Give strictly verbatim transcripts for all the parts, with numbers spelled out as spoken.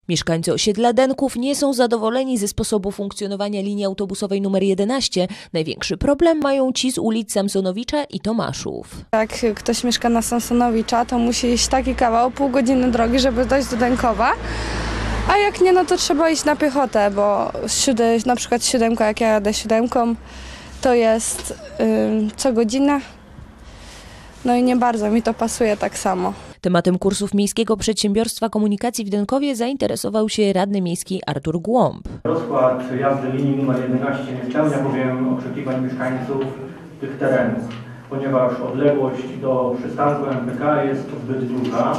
Mieszkańcy osiedla Denków nie są zadowoleni ze sposobu funkcjonowania linii autobusowej numer jedenaście. Największy problem mają ci z ulic Samsonowicza i Tomaszów. Jak ktoś mieszka na Samsonowicza, to musi iść taki kawał, pół godziny drogi, żeby dojść do Denkowa. A jak nie, no to trzeba iść na piechotę, bo siódem, na przykład siódemka, jak ja jadę siódemką, to jest yy, co godzinę. No i nie bardzo mi to pasuje tak samo. Tematem kursów Miejskiego Przedsiębiorstwa Komunikacji w Denkowie zainteresował się radny miejski Artur Głąb. Rozkład jazdy linii numer jedenaście nie spełnia bowiem oczekiwań mieszkańców tych terenów, ponieważ odległość do przystanku M P K jest zbyt duża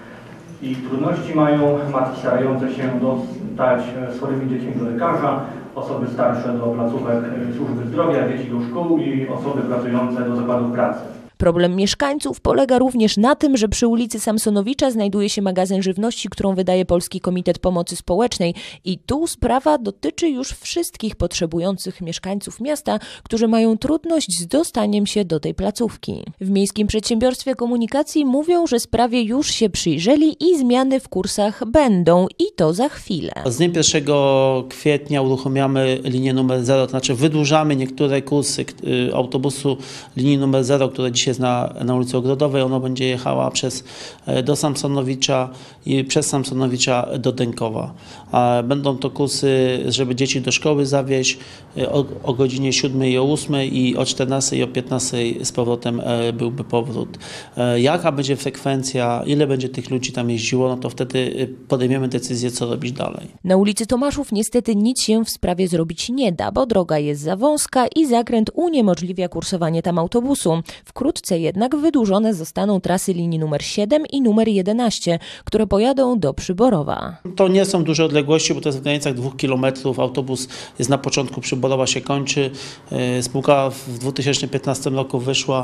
i trudności mają matki starające się dostać swoimi dziećmi do lekarza, osoby starsze do placówek służby zdrowia, dzieci do szkół i osoby pracujące do zakładów pracy. Problem mieszkańców polega również na tym, że przy ulicy Samsonowicza znajduje się magazyn żywności, którą wydaje Polski Komitet Pomocy Społecznej i tu sprawa dotyczy już wszystkich potrzebujących mieszkańców miasta, którzy mają trudność z dostaniem się do tej placówki. W Miejskim Przedsiębiorstwie Komunikacji mówią, że sprawie już się przyjrzeli i zmiany w kursach będą i to za chwilę. Z dniem pierwszego kwietnia uruchamiamy linię numer zero, to znaczy wydłużamy niektóre kursy autobusu linii numer zero, które dzisiaj jest na, na ulicy Ogrodowej. Ona będzie jechała przez, do Samsonowicza i przez Samsonowicza do Denkowa. Będą to kursy, żeby dzieci do szkoły zawieźć o, o godzinie siódmej i o ósmej i o czternastej i o piętnastej z powrotem byłby powrót. Jaka będzie frekwencja, ile będzie tych ludzi tam jeździło, no to wtedy podejmiemy decyzję, co robić dalej. Na ulicy Tomaszów niestety nic się w sprawie zrobić nie da, bo droga jest za wąska i zakręt uniemożliwia kursowanie tam autobusu. Wkrótce jednak wydłużone zostaną trasy linii numer siedem i numer jedenaście, które pojadą do Przyborowa. To nie są duże odległości, bo to jest w granicach dwóch kilometrów. Autobus jest na początku Przyborowa, się kończy. Spółka w dwa tysiące piętnastym roku wyszła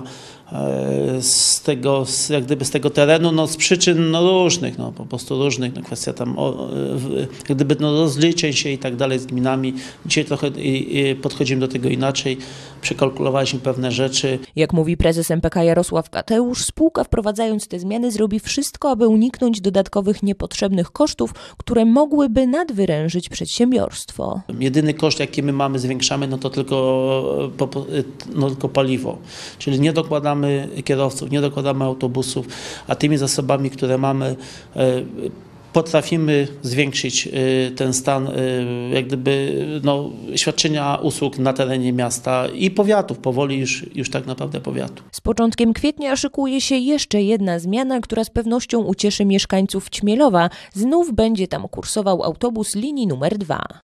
z tego, jak gdyby z tego terenu, no z przyczyn no, różnych, no po prostu różnych, no kwestia tam o, jak gdyby no, rozliczeń się i tak dalej z gminami. Dzisiaj trochę i, i podchodzimy do tego inaczej, przekalkulowaliśmy pewne rzeczy. Jak mówi prezes M P K Jarosław Kateusz, spółka wprowadzając te zmiany zrobi wszystko, aby uniknąć dodatkowych niepotrzebnych kosztów, które mogłyby nadwyrężyć przedsiębiorstwo. Jedyny koszt, jaki my mamy, zwiększamy, no to tylko, no tylko paliwo. Czyli nie dokładamy kierowców, nie dokładamy autobusów, a tymi zasobami, które mamy, potrafimy zwiększyć ten stan jak gdyby, no, świadczenia usług na terenie miasta i powiatów, powoli już, już tak naprawdę powiatu. Z początkiem kwietnia szykuje się jeszcze jedna zmiana, która z pewnością ucieszy mieszkańców Ćmielowa. Znów będzie tam kursował autobus linii numer dwa.